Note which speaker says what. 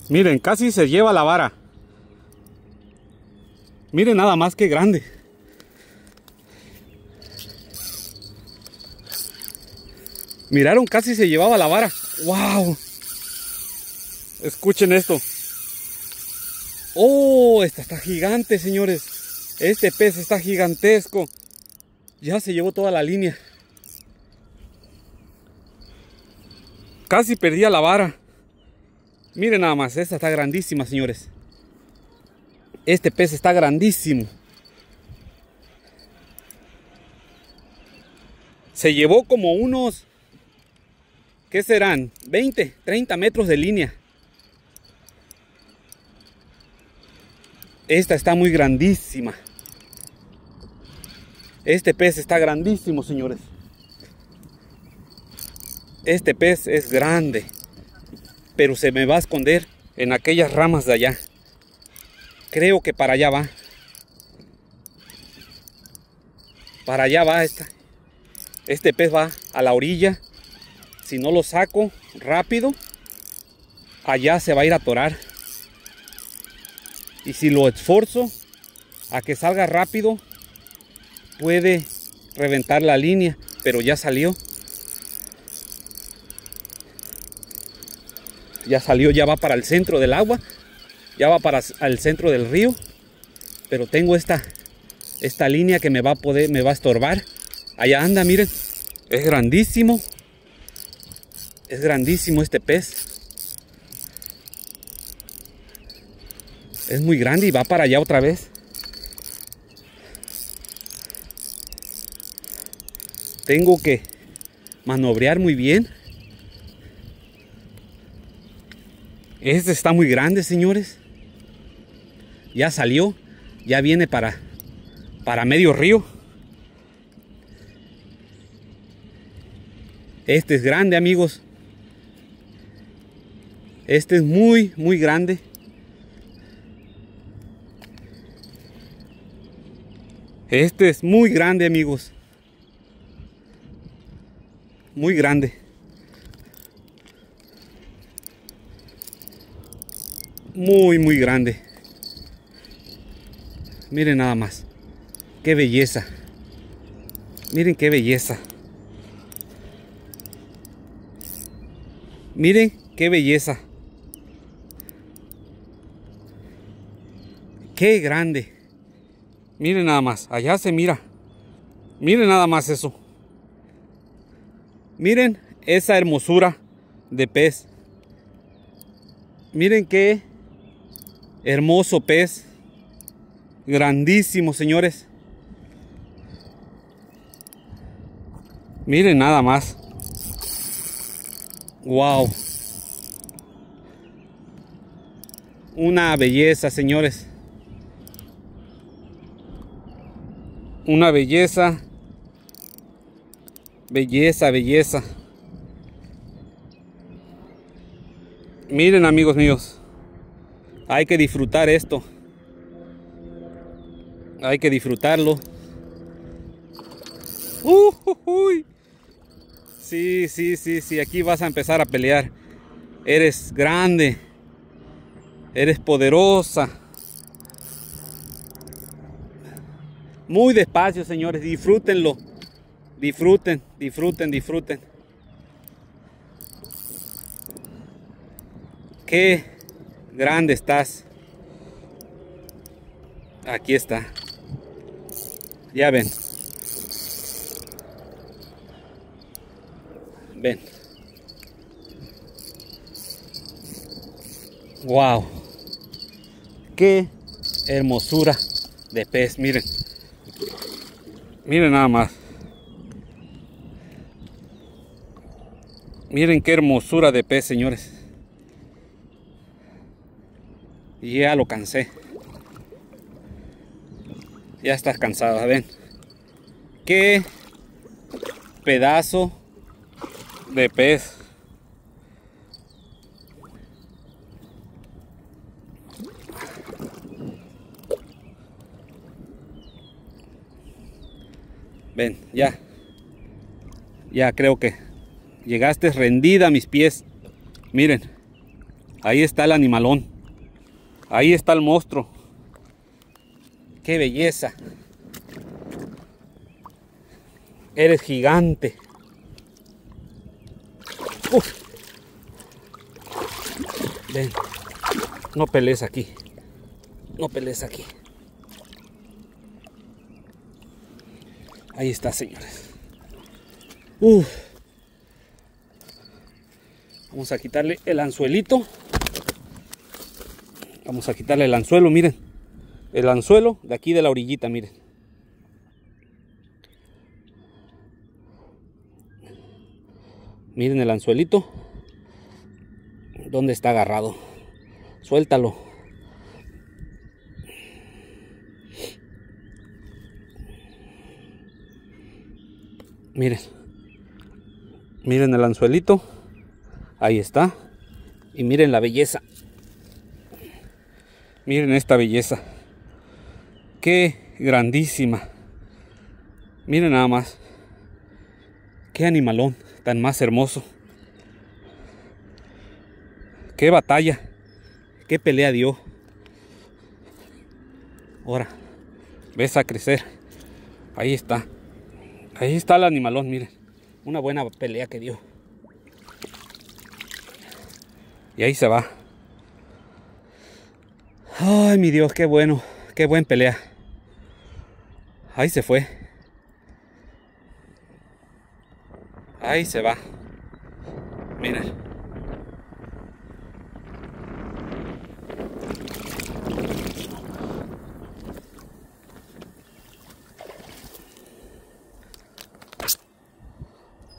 Speaker 1: Miren, casi se lleva la vara. Miren nada más que grande. Miraron, casi se llevaba la vara. ¡Wow! Escuchen esto. ¡Oh! Esta está gigante, señores. Este pez está gigantesco. Ya se llevó toda la línea. Casi perdía la vara. Miren nada más, esta está grandísima, señores. Este pez está grandísimo. Se llevó como unos, ¿qué serán? 20, 30 metros de línea. Esta está muy grandísima. Este pez está grandísimo, señores. Este pez es grande, pero se me va a esconder en aquellas ramas de allá. Creo que para allá va. Para allá va esta. Este pez va a la orilla. Si no lo saco rápido, allá se va a ir a atorar. Y si lo esforzo a que salga rápido, puede reventar la línea, pero ya salió. Ya salió, ya va para el centro del agua, ya va para el centro del río, pero tengo esta línea que me va a estorbar. Allá anda, miren, es grandísimo este pez. Es muy grande y va para allá otra vez. Tengo que manobrear muy bien. Este está muy grande, señores. Ya salió. Ya viene para medio río. Este es grande, amigos. Este es muy, muy grande. Este es muy grande, amigos. Muy grande. Muy, muy grande. Miren nada más. Qué belleza. Miren qué belleza. Miren qué belleza. Qué grande. Miren nada más. Allá se mira. Miren nada más eso. Miren esa hermosura de pez. Miren qué hermoso pez. Grandísimo, señores. Miren nada más. Wow. Una belleza, señores. Una belleza. Belleza, belleza. Miren, amigos míos. Hay que disfrutar esto. Hay que disfrutarlo. Uy. Sí, sí, sí, sí. Aquí vas a empezar a pelear. Eres grande. Eres poderosa. Muy despacio, señores. Disfrútenlo. Disfruten, disfruten, disfruten. Qué grande estás. Aquí está. Ya ven. Ven. Wow. Qué hermosura de pez. Miren. Miren nada más. Miren qué hermosura de pez, señores. Y ya lo cansé. Ya estás cansado, ven. Qué pedazo de pez. Ven, ya. Ya creo que llegaste rendida a mis pies. Miren. Ahí está el animalón. Ahí está el monstruo. ¡Qué belleza! Eres gigante. ¡Uf! Ven. No pelees aquí. No pelees aquí. Ahí está, señores. Uf. Vamos a quitarle el anzuelito. Vamos a quitarle el anzuelo, miren. El anzuelo de aquí de la orillita, miren. Miren el anzuelito. ¿Dónde está agarrado? Suéltalo. Miren. Miren el anzuelito. Ahí está. Y miren la belleza. Miren esta belleza. Qué grandísima. Miren nada más. Qué animalón tan más hermoso. Qué batalla. Qué pelea dio. Ahora. Ves a crecer. Ahí está. Ahí está el animalón, miren. Una buena pelea que dio. Y ahí se va. Ay, mi Dios, qué bueno. Qué buen pelea. Ahí se fue. Ahí se va. Miren.